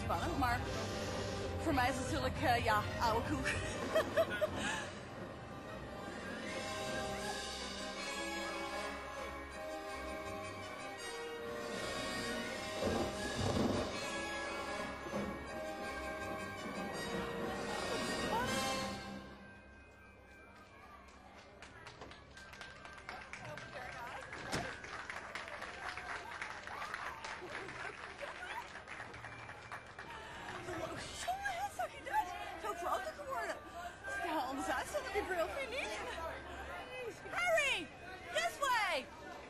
spannend, maar voor mij is het natuurlijk, ja, oude koek. Jongen, zag je dat? Zo groter geworden. Ja, anders uitzien op die bril, vind je niet? Harry, this way!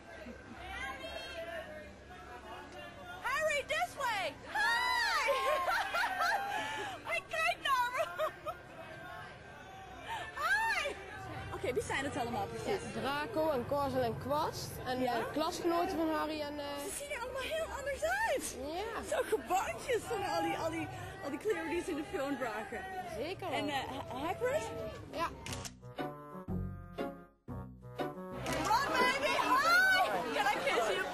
Harry, this way! Hi! Hij kijkt naar me! Hi! Oké, wie zijn het allemaal precies? Draco en Korzel en Kwast. En klasgenoten van Harry en... Ze zien er allemaal heel anders uit. Ja. Zo gebandjes van al die kleren die ze in de film dragen. Zeker. En Hagrid? Ja. Ron, baby, hi! Can I kiss you?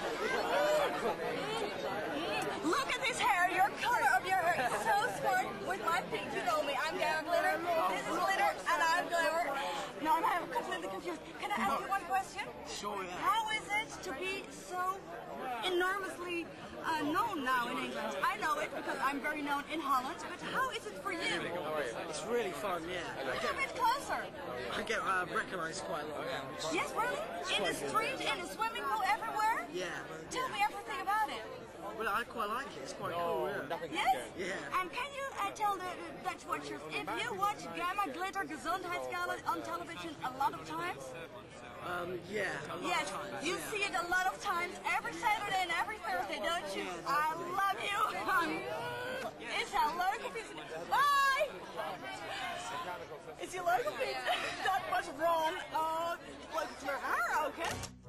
Look at this hair, your color of your hair is so smart with my pink. You know me, I'm Gamma Glitter, this is Glitter, and I'm Glamour. No, I'm completely confused. Can I ask you one question? Sure, yeah. How is it to be so enormously known now in England? I know it because I'm very known in Holland, but how is it for you? It's really fun, yeah. Come a bit closer. I get recognised quite a lot. Yes, really? In the street, in the swimming pool, everywhere? Yeah. Tell me everything about it. Well, I quite like it. It's quite cool, yeah. Yes? Yeah. And can you tell the Dutch watchers, if you watch Gamma Glitter Gezondheidsgala on television a lot of times? Yeah, a lot Yes, of times. you yeah. see it a lot of times, every Saturday and every Thursday, don't you? Yes. I love you. Is een leuke visie. Bye! Is je leuke visie? Dat was Ron. Leuke kleur haar ook, hè?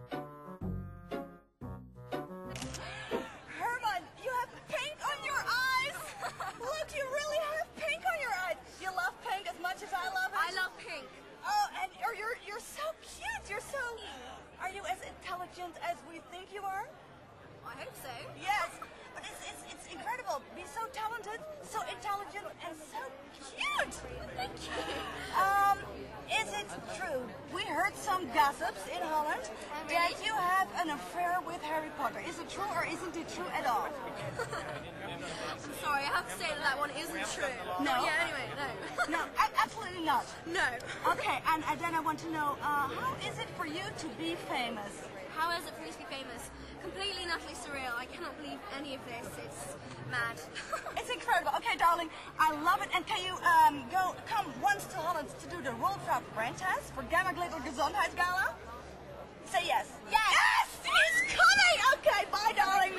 Herman, you have pink on your eyes. Look, you really have pink on your eyes. You love pink as much as I love it? I love pink. Oh, and you're so cute. You're so... Are you as intelligent as we think you are? I hope so. Yes, but it's incredible. Be so talented, so intelligent, and so cute. Thank you. Is it true? We heard some gossips in Holland that you have an affair with Harry Potter. Is it true or isn't it true at all? I'm sorry, I have to say that one isn't true. No? Yeah, anyway, no. No, absolutely not. No. Okay, and then I want to know, how is it for you to be famous? How is it for you to be famous? Completely and utterly surreal. I cannot believe any of this. It's mad. It's incredible. Okay, darling, I love it. And can you come once to Holland to do the Rolfraut brand test for Gamma Glitter Gezondheidsgala? Say yes. Yes! Yes! It's coming! Okay, bye, darling.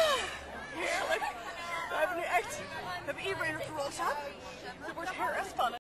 Heerlijk. We hebben nu echt... We hebben iedereen op de Rolfraut. Het wordt heel erg spannend.